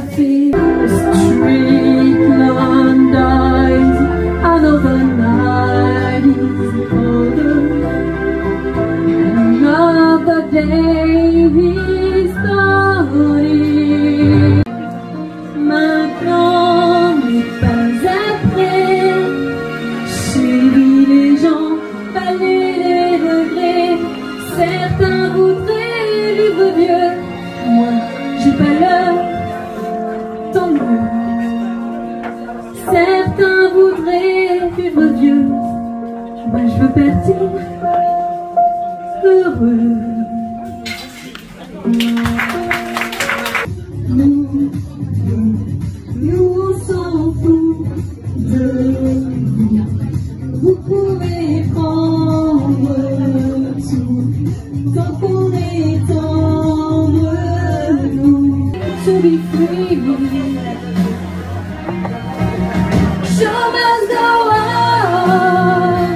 café. The street lamp dies, another night is older, another day is starting. Maintenant n'est pas après, chérie, les gens balaient les regrets. Certains voudraient vivre vieux, moi j'ai pas l'heure, tant mieux. Certains voudraient vivre vieux, moi je veux partir heureux. Nous on s'en fout de rien. Vous pouvez prendre tout tant qu'on est entre nous. To be free, show must go on,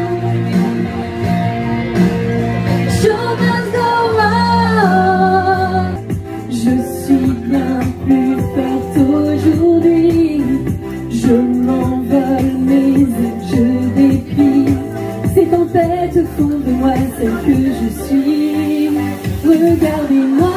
show must go on. Je suis bien plus forte aujourd'hui, je m'envole mais je déplie. Ces tempêtes font de moi celle que je suis. Regardez-moi.